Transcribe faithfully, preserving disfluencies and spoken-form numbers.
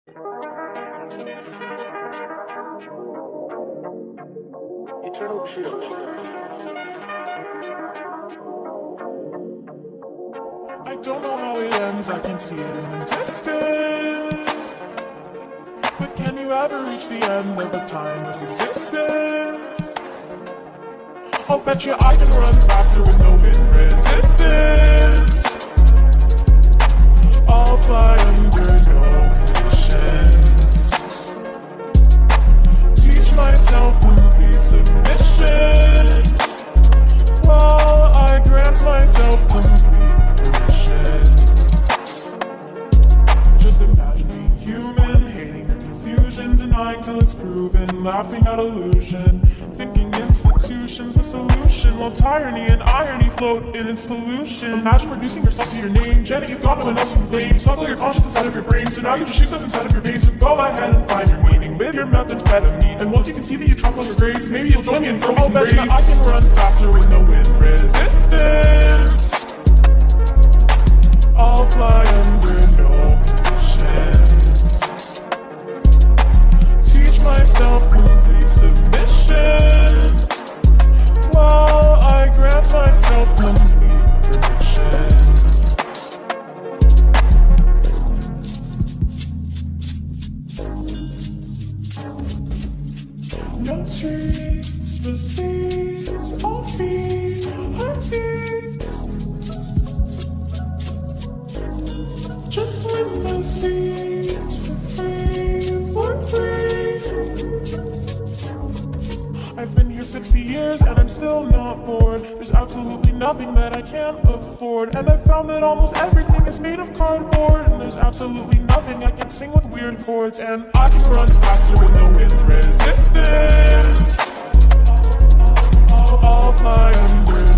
Eternal trio. I don't know how it ends, I can see it in the distance. But can you ever reach the end of a timeless existence? I'll bet you I can run faster with no wind resistance. I'll fly under no conditions. Teach myself complete submission, while I grant myself complete permission. Just imagine being human, hating your confusion, denying till it's proven, laughing at illusion, thinking institutions the solution, while tyranny and irony float in its pollution. Imagine reducing yourself to your name, Jenny, you've got no one else to blame. Smuggle your conscience inside of your brain, so now you just shoot stuff inside of your veins. So go ahead and find your meaning with your methamphetamine, and once you can see that you trample your grace, maybe you'll join me in broken grace. I can run faster with no wind resistance. I'll fly under no conditions. Teach myself complete submission, while I grant myself complete permission. No streets, receipts, all feet, heartbeat. Just window seats for free, for free. I've been here sixty years and I'm still not bored. There's absolutely nothing that I can't afford, and I've found that almost everything is made of cardboard. And there's absolutely nothing I can sing with weird chords, and I can run faster with no wind resistance. I'll, I'll fly under